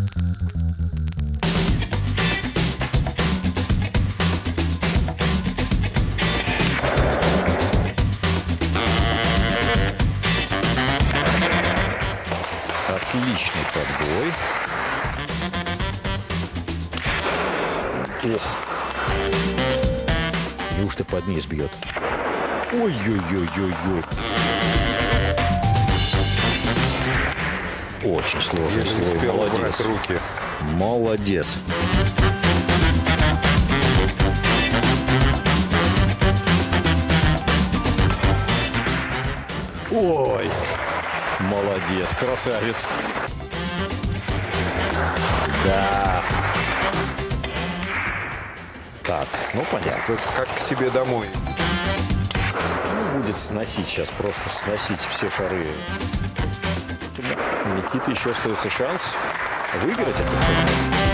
Отличный подбой. Ох. Неужто под низ бьет? Ой-ой-ой-ой-ой. Очень сложный слой. Молодец. Руки. Молодец. Ой. Молодец, красавец. Да. Так, ну понятно. Это как к себе домой. Ну, будет сносить сейчас, просто сносить все шары. У Никиты еще остается шанс выиграть это.